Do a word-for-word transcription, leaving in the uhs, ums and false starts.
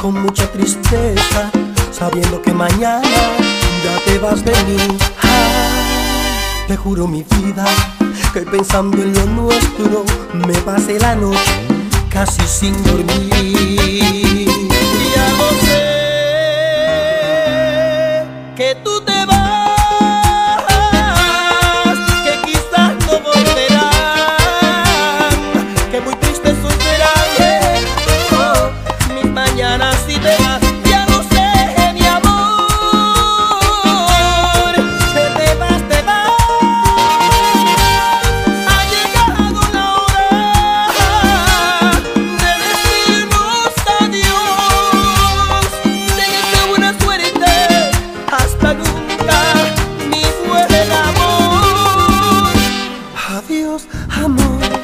con mucha tristeza, sabiendo que mañana ya te vas de mí. Ah, te juro mi vida que pensando en lo nuestro me pasé la noche casi sin dormir. Ya lo sé, que tú te vas, que quizás no volverán, que muy triste serán oh, mis mañanas si te vas. Ya lo sé, mi amor, que te vas, te vas. Ha llegado la hora de decirnos adiós. Téngase buena suerte, hasta nunca, mi buen amor. Adiós, amor.